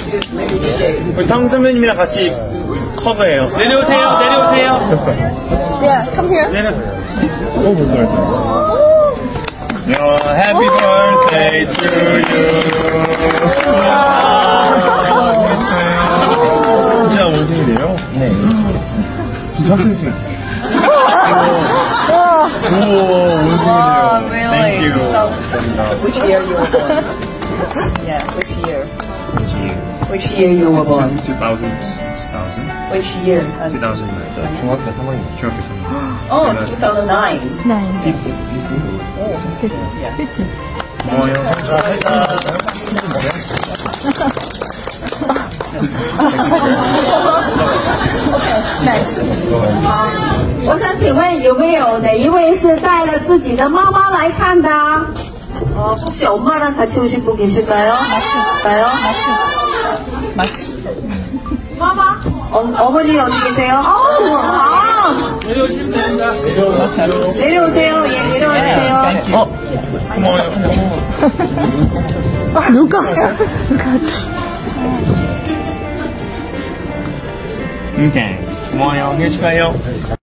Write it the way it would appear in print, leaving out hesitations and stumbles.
우리 탕 선배님이랑 같이 허그해요. 내려오세요, 내려오세요. Yeah, come here. 무슨 말이야? Happy birthday to you. 진짜 원숭이래요? 네. 진짜 학생증. 오, 원숭이래요. Really? Thank you. So, which year you were born? Yeah, which year? Which year you were born? 2000. Which year? 2009. 중학교 3학년. 중학교 3학년. Oh, 2009. 50. Yeah. 고마워요. Next. 我想请问有没有哪一位是带了自己的妈妈来看的？ 혹시 엄마랑 같이 오신 분 계실까요? 나요? 마스크. 마마? 어머니 어디 계세요? 내려오시면 됩니다. 내려오세요. 예, 내려오세요. 고마워요. 누가? 고마워요. 생일 축하해요.